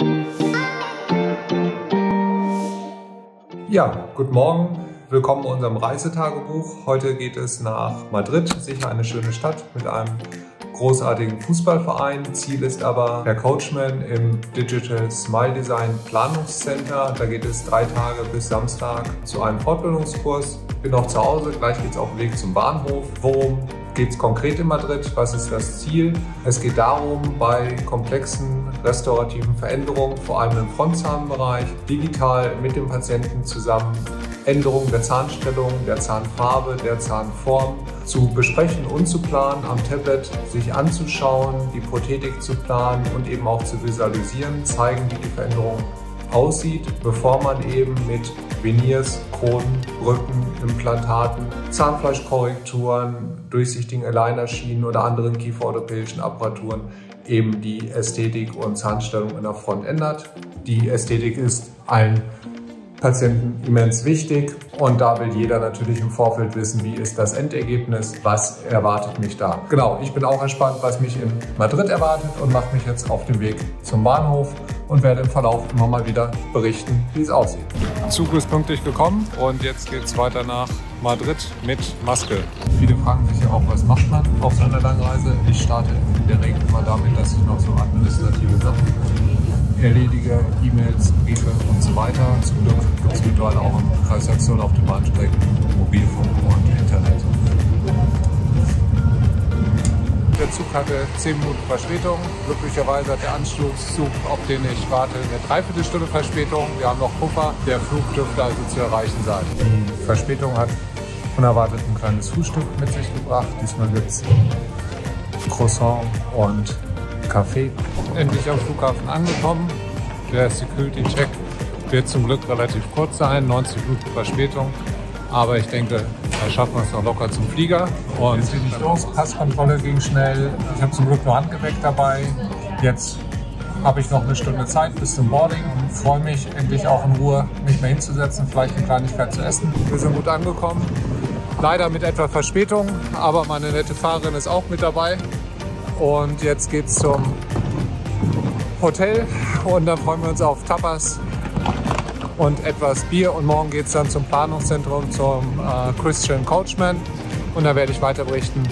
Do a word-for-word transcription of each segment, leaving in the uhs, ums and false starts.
Ja, guten Morgen. Willkommen bei unserem Reisetagebuch. Heute geht es nach Madrid, sicher eine schöne Stadt mit einem großartigen Fußballverein. Ziel ist aber Herr Coachman im Digital Smile Design Planungscenter. Da geht es drei Tage bis Samstag zu einem Fortbildungskurs. Bin noch zu Hause, gleich geht es auf dem Weg zum Bahnhof. Worum geht es konkret in Madrid? Was ist das Ziel? Es geht darum, bei komplexen restaurativen Veränderungen, vor allem im Frontzahnbereich, digital mit dem Patienten zusammen Änderungen der Zahnstellung, der Zahnfarbe, der Zahnform zu besprechen und zu planen, am Tablet sich anzuschauen, die Prothetik zu planen und eben auch zu visualisieren, zeigen, wie die Veränderung aussieht, bevor man eben mit Veneers, Kronen, Brücken, Implantaten, Zahnfleischkorrekturen, durchsichtigen Alignerschienen oder anderen kieferorthopädischen Apparaturen eben die Ästhetik und Zahnstellung in der Front ändert. Die Ästhetik ist allen Patienten immens wichtig und da will jeder natürlich im Vorfeld wissen, wie ist das Endergebnis, was erwartet mich da. Genau, ich bin auch gespannt, was mich in Madrid erwartet und mache mich jetzt auf den Weg zum Bahnhof und werde im Verlauf immer mal wieder berichten, wie es aussieht. Der Zug ist pünktlich gekommen und jetzt geht es weiter nach Madrid mit Maske. Viele fragen sich ja auch, was macht man auf so einer Langreise? Ich starte in der Regel immer damit, dass ich noch so administrative Sachen erledige, E-Mails, Briefe und so weiter. Zum Glück gibt es mittlerweile auch eine Kreisaktion auf den Bahnstrecken, Mobilfunk und Internet. Der Zug hatte zehn Minuten Verspätung. Glücklicherweise hat der Anschlusszug, auf den ich warte, eine Dreiviertelstunde Verspätung. Wir haben noch Puffer. Der Flug dürfte also zu erreichen sein. Die Verspätung hat unerwartet ein kleines Frühstück mit sich gebracht. Diesmal gibt es Croissant und Kaffee. Endlich am Flughafen angekommen. Der Security-Check wird zum Glück relativ kurz sein, neunzig Minuten Verspätung. Aber ich denke, da schaffen wir es noch locker zum Flieger. Und jetzt bin ich los. Passkontrolle ging schnell. Ich habe zum Glück nur Handgepäck dabei. Jetzt habe ich noch eine Stunde Zeit bis zum Boarding und freue mich, endlich auch in Ruhe mich mehr hinzusetzen, vielleicht eine Kleinigkeit zu essen. Wir sind gut angekommen. Leider mit etwas Verspätung, aber meine nette Fahrerin ist auch mit dabei. Und jetzt geht's zum Hotel und dann freuen wir uns auf Tapas und etwas Bier und morgen geht es dann zum Planungszentrum, zum äh, Christian Coachman und da werde ich weiter berichten.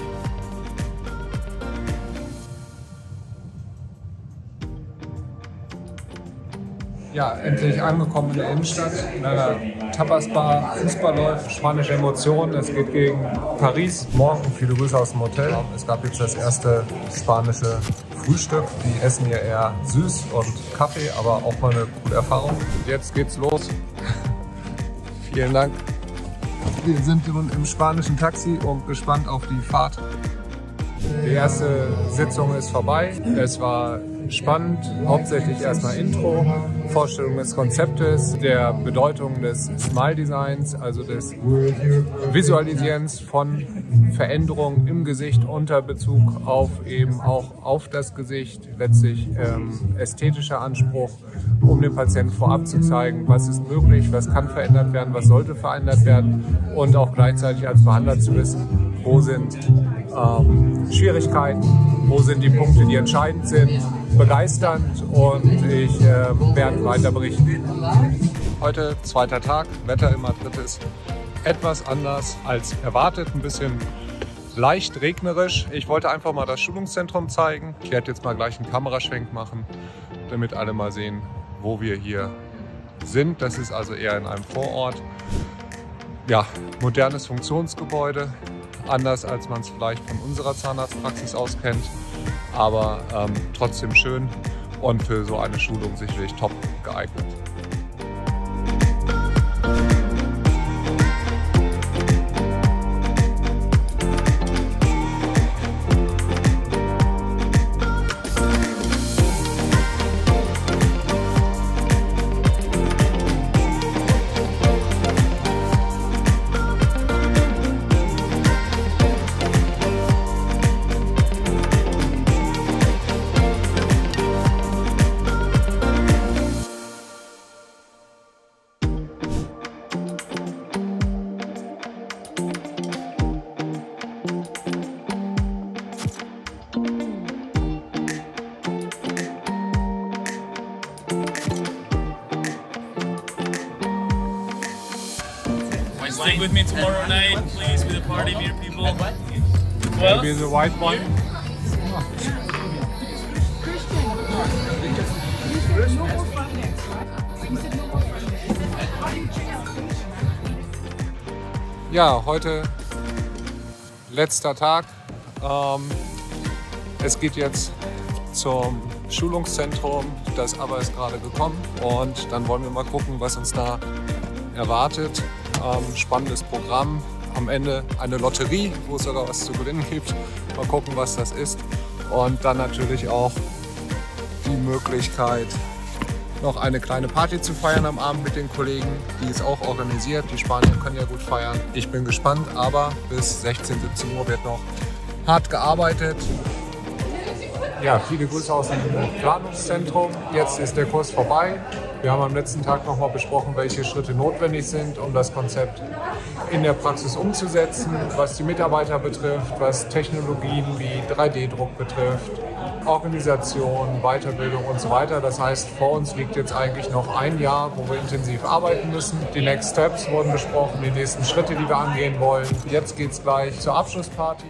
Ja, endlich angekommen in der Innenstadt, in einer Tapas-Bar, Fußball läuft, spanische Emotionen, es geht gegen Paris. Morgen viele Grüße aus dem Hotel. Es gab jetzt das erste spanische Frühstück. Die essen hier eher süß und Kaffee, aber auch mal eine gute Erfahrung. Jetzt geht's los. Vielen Dank. Wir sind nun im spanischen Taxi und gespannt auf die Fahrt. Die erste Sitzung ist vorbei. Es war spannend, hauptsächlich erstmal Intro, Vorstellung des Konzeptes, der Bedeutung des Smile Designs, also des Visualisierens von Veränderungen im Gesicht unter Bezug auf eben auch auf das Gesicht, letztlich ähm, ästhetischer Anspruch, um dem Patienten vorab zu zeigen, was ist möglich, was kann verändert werden, was sollte verändert werden und auch gleichzeitig als Behandler zu wissen, wo sind ähm, Schwierigkeiten, wo sind die Punkte, die entscheidend sind, begeisternd und ich äh, werde weiter berichten. Heute zweiter Tag, Wetter in Madrid ist etwas anders als erwartet, ein bisschen leicht regnerisch. Ich wollte einfach mal das Schulungszentrum zeigen. Ich werde jetzt mal gleich einen Kameraschwenk machen, damit alle mal sehen, wo wir hier sind. Das ist also eher in einem Vorort. Ja, modernes Funktionsgebäude, anders als man es vielleicht von unserer Zahnarztpraxis aus kennt, aber ähm, trotzdem schön und für so eine Schulung sicherlich top geeignet. Stay with me tomorrow night, please, with the party beer people. Maybe the white one. Ja, heute letzter Tag. Ähm, es geht jetzt zum Schulungszentrum. Das aber ist gerade gekommen und dann wollen wir mal gucken, was uns da erwartet. Ähm, spannendes Programm. Am Ende eine Lotterie, wo es sogar was zu gewinnen gibt. Mal gucken, was das ist. Und dann natürlich auch die Möglichkeit, noch eine kleine Party zu feiern am Abend mit den Kollegen. Die ist auch organisiert. Die Spanier können ja gut feiern. Ich bin gespannt, aber bis sechzehn, siebzehn Uhr wird noch hart gearbeitet. Ja, viele Grüße aus dem Planungszentrum. Jetzt ist der Kurs vorbei. Wir haben am letzten Tag noch mal besprochen, welche Schritte notwendig sind, um das Konzept in der Praxis umzusetzen, was die Mitarbeiter betrifft, was Technologien wie drei D Druck betrifft, Organisation, Weiterbildung und so weiter. Das heißt, vor uns liegt jetzt eigentlich noch ein Jahr, wo wir intensiv arbeiten müssen. Die Next Steps wurden besprochen, die nächsten Schritte, die wir angehen wollen. Jetzt geht es gleich zur Abschlussparty.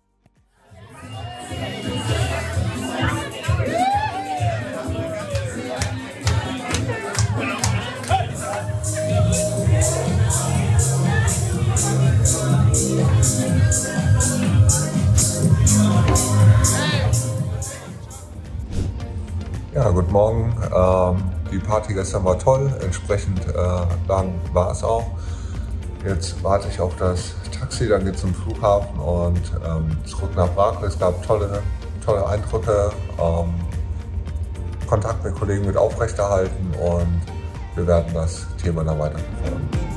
Ja, guten Morgen. Ähm, die Party gestern war toll, entsprechend äh, lang war es auch. Jetzt warte ich auf das Taxi, dann geht es zum Flughafen und ähm, zurück nach Prag. Es gab tolle, tolle Eindrücke, ähm, Kontakt mit Kollegen mit aufrechterhalten und wir werden das Thema dann weiterverfolgen.